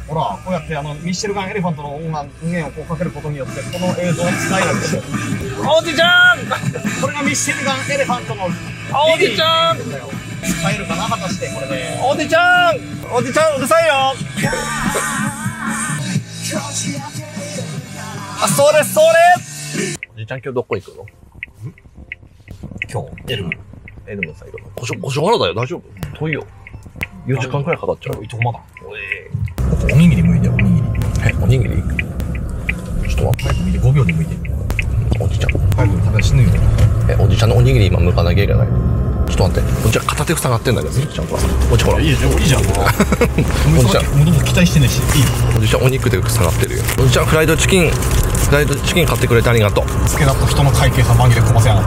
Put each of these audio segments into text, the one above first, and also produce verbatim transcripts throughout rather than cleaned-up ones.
ほら、こうやってあのミッシェルガン・エレファントの音楽音源をこうかけることによってこの映像を使えるんですよ。 おじちゃん、 これがミッシェルガン・エレファントのおじちゃん、 使えるかな果たしてこれで。 おじちゃん、おじちゃんうるさいよ。あ、それそれ。おじちゃん今日どこ行くの？ 今日エルムエルムさん行くの？ごしょごしょ原だよ、大丈夫？遠いよ。よじかんくらいかかっちゃう。 いとこまだ。 おい。 おにぎり向いてる、おにぎり。 え、おにぎり？ちょっと待って。 早く向いてごびょうで向いてる。 おじちゃん。 早く食べ死ぬよ。 え、おじちゃんのおにぎり今向かなきゃいけない。ちょっと待って。おじちゃん片手塞がってんだけど、ちゃんと。おじほら。 いいじゃん、いいじゃん。おじちゃん、もう期待してないし、いいよ。 おじちゃんお肉で塞がってるよ。おじちゃんフライドチキン、フライドチキン買ってくれてありがとう。 つけだと人の会計さん紛れ込ませやがって。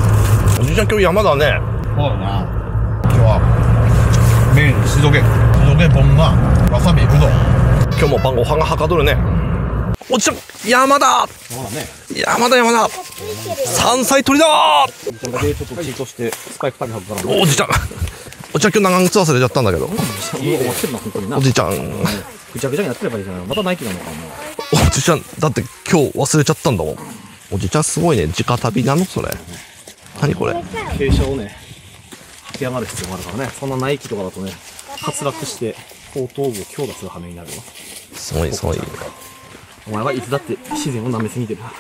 おじちゃん今日山だね。 そうだな。今日は、麺、しどげ、しどげ、ボンが、わさび、うどん。 今日も晩ご飯がはかどるね。おじちゃん、山だ。 そうだね。 山だ山だ。山菜採りだー。 おじちゃんだけちょっとチートして、スパイク食べはずから。 おじちゃん。おじちゃん今日長靴忘れちゃったんだけど。おじちゃん。 ぐちゃぐちゃになってればいいじゃない。またナイキなのかも。 おじちゃん、だって今日忘れちゃったんだもん。おじちゃんすごいね。直旅なのそれ。何これ。 傾斜をね、駆け上がる必要があるからね。そんなナイキとかだとね、滑落して後頭部を強打する羽目になるよ。 すごいすごい。 お前はいつだって自然を舐めすぎてる。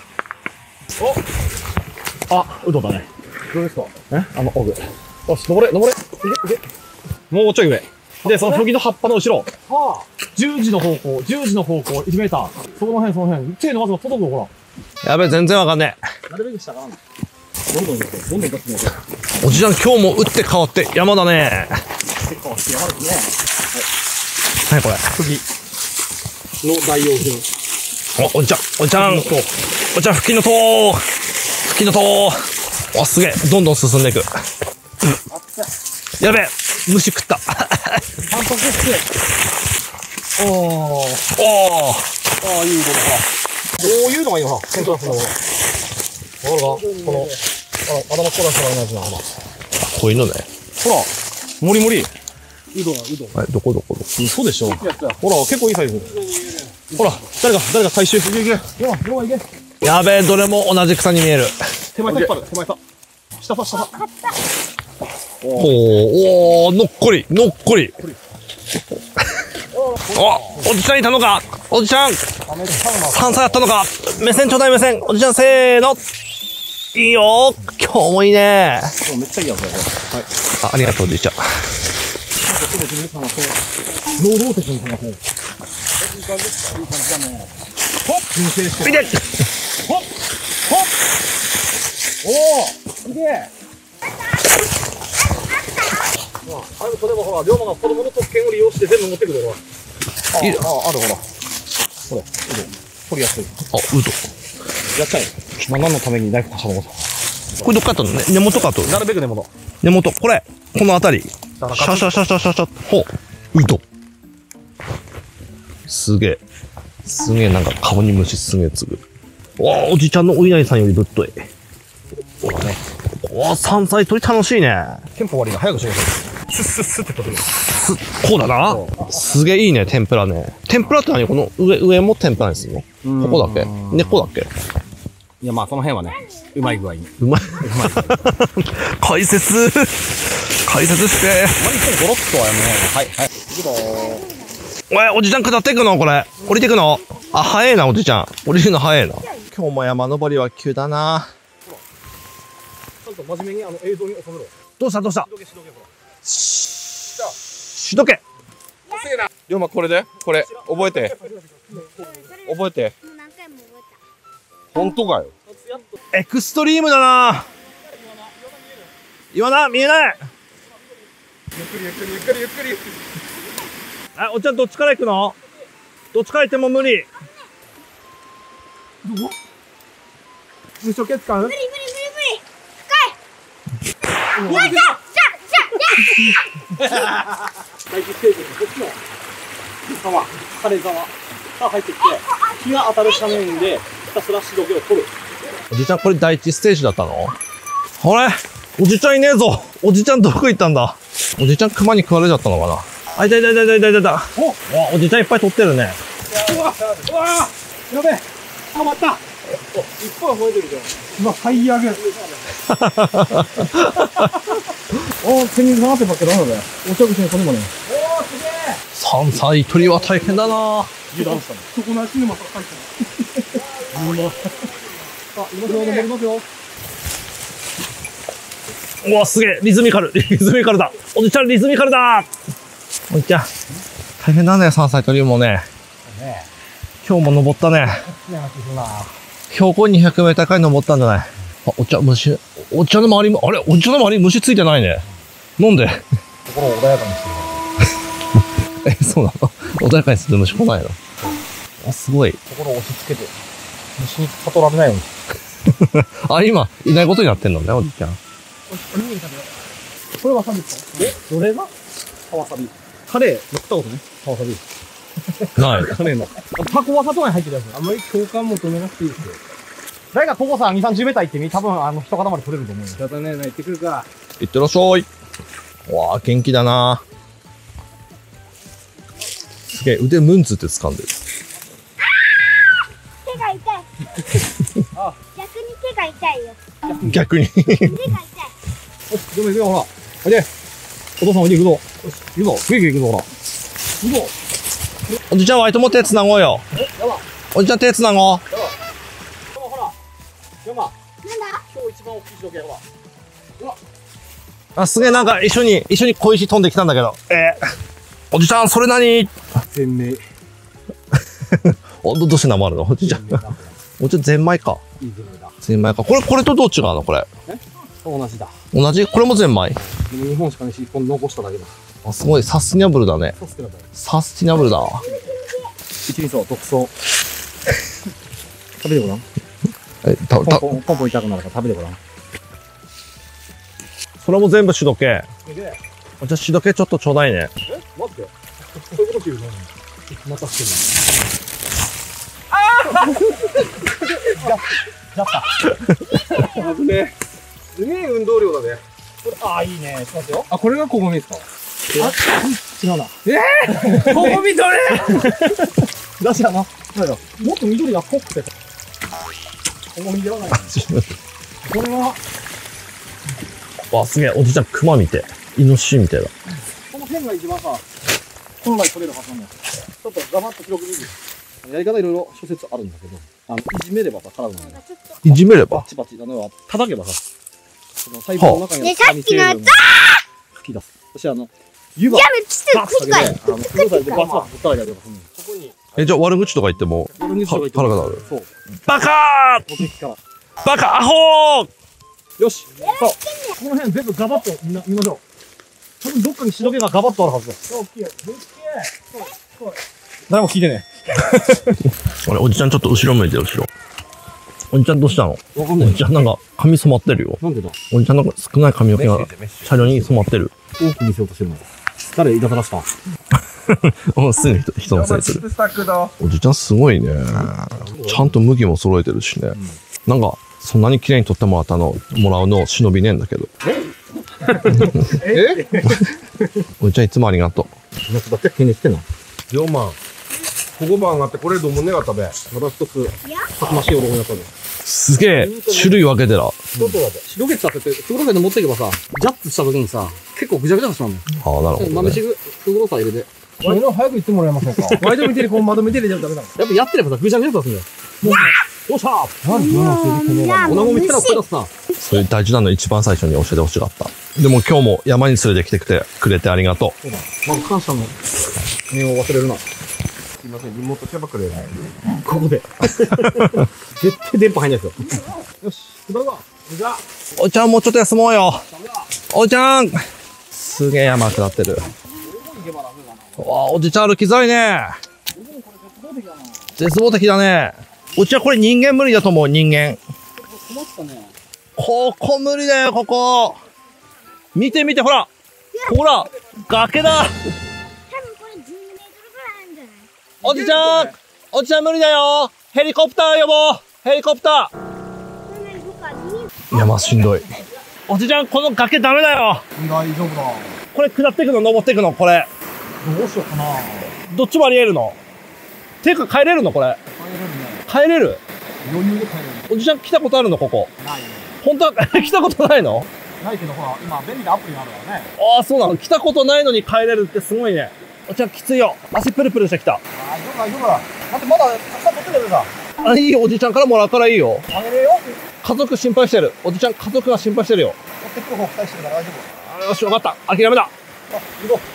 おあ、うどんだね。どうですか？えあの、オグ。よし、登れ、登れ。いけ、いけ。もうちょい上。で、そのフギの葉っぱの後ろ。はあ。じゅうじの方向、じゅうじの方向、いちメーター。その辺、その辺。手伸ばすの届くの、ほやべえ、全然わかんねえ。 ら。なるべく下から。どんどん行く。どんどん行く。 おじちゃん今日も打って変わって山だね。 結構山です何これ。 ね。フギの代用品。 お、おじちゃん、おじちゃん。おじちゃん、吹きの塔。吹きの塔。わ、すげえ。どんどん進んでいく。やべえ。虫食った。 タンパク質。おー。 おー。 ああ、いいことか。こういうのがいいのか。セントラスの。わかるかこの、あの、頭こらしたらいないやつな、ほら。 こういうのね。 ほら、もりもり。うどん、うどん。 はい、どこどこどこ。 嘘でしょ。ほら、結構いいサイズ。ほら、誰か、誰か回収。いけいけ。よ、よ、いけ。 やべえ、どれも同じ草に見える。 手前さ引っ張る、手前さ。下さ、下さ。 おー、おー、のっこり、のっこり。お、おじちゃんいたのか。おじちゃん。山菜やったのか。目線ちょうだい、目線。おじちゃん、せーの。いいよ。今日もいいね。 めっちゃいいやつだよ、これ。はい。 あ、ありがとう、おじいちゃん。 労働的に探そう。いい感じですか？いい感じだね。ほっ！燻製して。 見て！ ほっ！ほっ！おー！すげえ！あれ、それもほら、龍馬が子供の特権を利用して全部持ってくるよ、ほら。あ、あ、あるほら。ほら、うどん。取りやすい。 あ、うど。 やっちゃえ。まあ、何のためにナイフかさも。 これどっかとね、根元かと。 なるべく根元。 根元。これ。このあたり。シャシャシャシャシャシャ。ほう。うど。すげえ。すげえ、なんか顔に虫すげえつぐ。わあ、おじちゃんのお稲荷さんよりぶっとい。 ほらね。 わあ、山菜採り楽しいね。 テンポ悪いな。早くしてください。スッスッスッって取ってくる。 す、こうだな。すげえいいね、天ぷらね。天ぷらって何？この上、上も天ぷらにするの？ここだけ？根っこだっけ？ いや、まあ、その辺はね、うまい具合に。 うまい。解説解説して。 まにゴロッとはやめない。はい、はい。行くぞおい、おじちゃん下っていくのこれ。降りていくの？あ、早いな、おじちゃん。降りるの早いな。今日も山登りは急だな。 ちゃんと真面目にあの映像に収めろ。 どうしたどうした？ しどけしどけほら。 しどけ。 龍馬これでこれ覚えて覚えて。本当かよ。 エクストリームだな。岩名見えない。 ゆっくりゆっくりゆっくりゆっくり。 あ、おっちゃんどっちから行くの？どっちから行っても無理。 どこ？無所決感？ 無理無理無理無理。深い。 やった。 大気ステージのこっちの沢、枯れ沢が入ってきて、日が当たる斜面でひたすらしどけを取る。 おじちゃんこれ第一ステージだったの？あれ？おじちゃんいねえぞ。おじちゃんどこ行ったんだ？おじちゃん熊に食われちゃったのかな？あ、いたいたいたいたいたいた。お、おじちゃんいっぱい取ってるね。 うわうわやべえ止まったいっぱい吠えてるじゃん。うわ、最悪。おー、手に触ってばっかりだね。お茶口にこれもね。おー、すげえ山菜取りは大変だな。 油断したね。そこの足にも入ってる。うま。あ、今ちょうど盛りますよ。 うわ、すげえ、リズミカル、リズミカルだ。おじちゃん、リズミカルだ。おじちゃん、大変だね、山菜取りもね。今日も登ったね。標高にひゃくメートル高い登ったんじゃない。あ、お茶、虫、お茶の周りも、あれ、お茶の周り虫ついてないね。なんで心を穏やかにしてる。 え、そうなの穏やかにする虫来ないのあ、すごい。 心を押し付けて、虫に悟られないように。 あ、今、いないことになってんのね、おじちゃん。 これわさびですか？え、どれがわさび。カレー、乗ったことね。わさび。 ない。 カレーの。タコワサとかに入ってるやつ。あんまり共感求めなくていいですよ。誰か遠さに、さんじゅうメーター行ってみ、多分あの、一塊取れると思うよ。仕方ねえな、行ってくるか。 いってらっしゃい。わあ、元気だな。すげえ、腕ムンツって掴んでる。 手が痛い。 あ、 逆に手が痛いよ。 逆に。 手が痛い。 よし、でも行くよ、ほら。おいで。お父さんおいで行くぞ。よし、行くぞ。グイグイ行くぞ、ほら。行くぞ。 おじちゃん、ワイとも手繋ごうよ。 え、やば。 おじちゃん手繋ごう。 でもほら。ヨマ。 なんだ？ 今日一番大きい時計、ほら。うわ。 あ、すげえ、なんか一緒に、一緒に小石飛んできたんだけど。えー、おじちゃん、それ何全明。 お、ど、どうして名前あるのおじちゃん。おじちゃん、ゼンマイか。 いい全明だ。 ゼンマイか。これ、これとどう違うのこれ。 同じだ。 同じこれもゼンマイ。 でも日本しかねし、一本残しただけだ。 あ、すごい、サスティナブルだね。 そうすけど。 サスティナブルだわ。 一味噌、独創。食べてごらん。 え、た、た、 ポンポン、ポンポン痛くなるから食べてごらん。 それも全部シドケ。 すげえ。 じゃあ、シドケちょっとちょうだいね。 え待って。そういうこと言うのまたしてる。ああじゃった。危ねえ。すげえ運動量だね。これ、ああ、いいね。ちょっと待ってよ。あ、これがこごみですか？あ、違うな。えぇ、ー、こごみどれだしやな。だよ。もっと緑が濃くて。こごみではない。これは、 わ、すげえ、おじちゃん、熊見て。イノシシみたいだ。 この辺が一番さ、本来取れるはずなんだよ。ちょっとガバッと広く見る。やり方いろいろ諸説あるんだけど、あの、いじめればさ、体がね、 いじめればバッチバチ、あの、叩けばさ、その細胞の中にね、さっきのやつ吹き出す。そしてあの、湯がやめ、ちょっと、 バッとかけて、あの、風されてバサッとぶったらやりとかするの。そこに、 え、じゃあ悪口とか言っても、 俺には腹が鳴る。 そう。 バカーお敵から。 バカアホーよし。さあ、この辺全部ガバッとみんな見ましょう。多分どっかに白毛がガバッとあるはずだ。大きい。でっけえ。誰も聞いてねあれ、おじちゃんちょっと後ろ向いてる、後ろ。おじちゃんどうしたのえ。わかんないおじ。ちゃんなんか髪染まってるよ。 なんでだおじちゃんなんか少ない髪の毛が車両に染まってる。 大きく見せようとしてるの。誰いたずらしたうん、すぐ人人のせいにする。おじちゃんすごいね。ちゃんと向きも揃えてるしね。なんか、そんなに綺麗に撮ってもらったの、もらうの忍びねえんだけど。 えおじちゃんいつもありがとう。 なんかだって気にしてんのよんまん。ここ番あってこれどうもねがったべ。 まだ一つ、たくましい男になったの。 すげえ、種類分けてら。あちょっと待って。白毛って当てて、すごろくで持っていけばさ、ジャッツした時にさ、結構ぐちゃぐちゃにしまうの。 あ、なるほど、ね。 豆しぐ、すごろさ入れて。ワイド早く言ってもらえませんかワイド見てる、この窓見てるじゃダメだ。やっぱやってればさ、ぐちゃぐちゃとするんだよ。もう、どうした何おなごみ来たら声出すさ。 それ大事なの一番最初に教えてほしかった。でも今日も山に連れてきてくれくれてありがとう。 そうだ。まず感謝の念を忘れるな。 すいません、リモートキャバクラで。 ここで。絶対電波入んないですよ。よし、下るわ。じゃあ。 おじちゃんもうちょっと休もうよ。おじちゃんすげえ山下ってる。わあ、おじちゃん歩きづらいね。絶望的だね。おじちゃんこれ人間無理だと思う、人間。ここ無理だよ、ここ。見て見て、ほら。ほら、崖だ。 多分これじゅうメートルぐらいあるんじゃない？ おじちゃんおじちゃん無理だよ。ヘリコプター呼ぼう。ヘリコプタこんなに他にー。山しんどい。おじちゃんこの崖ダメだよ。 大丈夫だ。 これ下っていくの登っていくのこれ。 どうしようかな。 どっちもあり得るのていうか帰れるのこれ。帰れる。 余裕で帰れる。 おじちゃん来たことあるのここ。 ないね。 本当は来たことないの？ ないけど、ほら、今、便利なアプリがあるからね。 ああ、そうなの。来たことないのに帰れるってすごいね。おじちゃんきついよ。足プルプルしてきた。 大丈夫、大丈夫。だってまだ、たくさん取ってくれるさ。 あ、いいよ。おじちゃんからもらうからいいよ。 あげるよ。 家族心配してる。おじちゃん家族が心配してるよ。 取ってくる方期待してるから大丈夫。 あよし、わかった。諦めだ。 あ、行こう。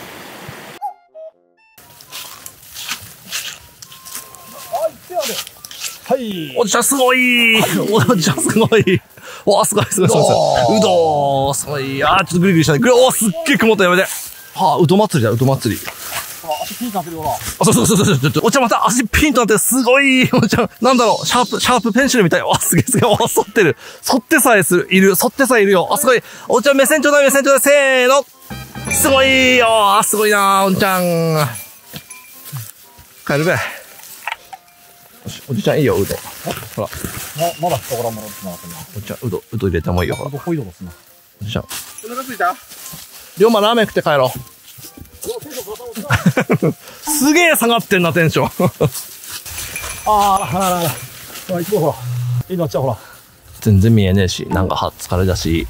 あ、行ってやる。はい。 おじちゃんすごい。おじちゃんすごい。わあ、すごいすごいすごいすごい。うどー、すごい。あー、ちょっとグリグリしたね。ぐるおー、すっげえ曇ったやめて。はあ、うど祭りだ、うど祭り。 あ、足ピンクなってるよな。 あ、そうそうそうそうそう。おじちゃんまた足ピンとなってすごい。おじちゃん、なんだろう、シャープ、シャープペンシルみたい。あ、すげえすげえ。あ、反ってる。反ってさえする、いる。反ってさえいるよ。あ、すごい。おじちゃん目線ちょうだい、目線ちょうだい。せーの。すごいよ。あ、すごいな、おじちゃん。帰るべ。よし、おじちゃんいいよ、うど。ほら。 ま、まだ人からもらってなかったな。 おじちゃん、うど、うど入れてもいいよ。ほら。 どこいどですな。 おじちゃん。 お腹ついた？ 龍馬ラーメン食って帰ろう。すげえ下がってんな、テンション。 ああ、ほらほらほら。ほら、行こう、ほら。いいのあっちゃう、ほら。 全然見えねえし、なんかは疲れだし。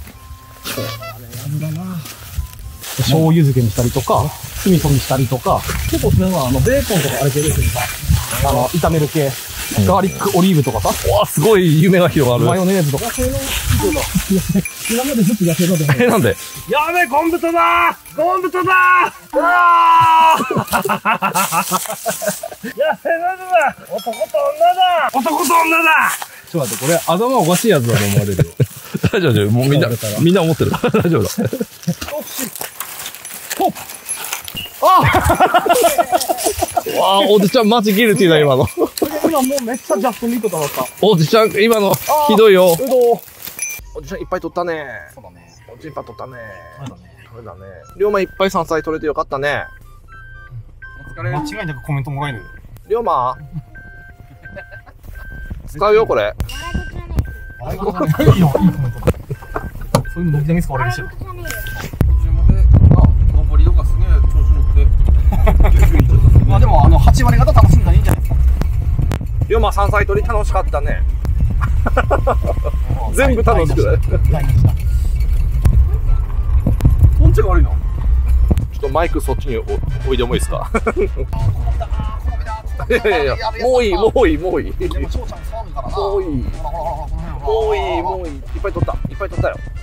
醤油漬けにしたりとか、酢味噌にしたりとか、結構それはあの、ベーコンとかあれ系ですけどさ、あの、炒める系、ガーリックオリーブとかさ、 わあ、すごい夢が広がる。 マヨネーズとか、そういうの、今までずっと痩せるので、 え、なんで？やべえ、昆布とだー昆布とだーうわー痩せるだ男と女だ男と女だちょっと待って、これ、頭おかしいやつだと思われるよ。 大丈夫、大丈夫。もうみんな、みんな思ってる。大丈夫だ。 ほっわあ、おじちゃんマジギルティーだ、今の。 今もうめっちゃジャストミートだった。 おじちゃん、今の、ひどいよ。 うどおじちゃんいっぱい取ったね。 そうだね。 おじいっぱい取ったね。 そうだね。 これだね。龍馬いっぱい山菜取れてよかったね。 お疲れ。間違いなくコメントもらえる。 龍馬使うよ、これ。 笑い事じゃねいいよ、いいコメントだ。そういうの軒並み使わえよ。 れるし。 笑い事じゃね途中まで、あ、登りとかすげえ調子乗って。 まあでも、あの、はち割方楽しんだらいいんじゃないですか。 龍馬山菜取り楽しかったね。全部楽しくない。 ポンチが悪いの？ ちょっとマイクそっちにおおいでもいいですか。いやいやいや、もういい、もういい、もういい。 でも、翔ちゃん騒ぐからな。 もういい。 ほらほらほら、この辺もういい、もういい。いっぱい取った。いっぱい取ったよ。